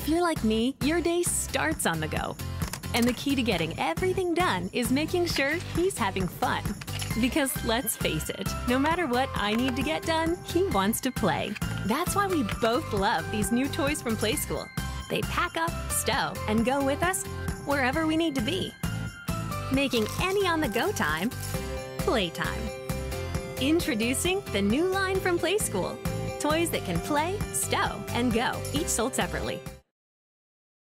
If you're like me, your day starts on the go. And the key to getting everything done is making sure he's having fun. Because let's face it, no matter what I need to get done, he wants to play. That's why we both love these new toys from PLAYSKOOL. They pack up, stow, and go with us wherever we need to be. Making any on-the-go time, playtime. Introducing the new line from PLAYSKOOL. Toys that can play, stow, and go, each sold separately.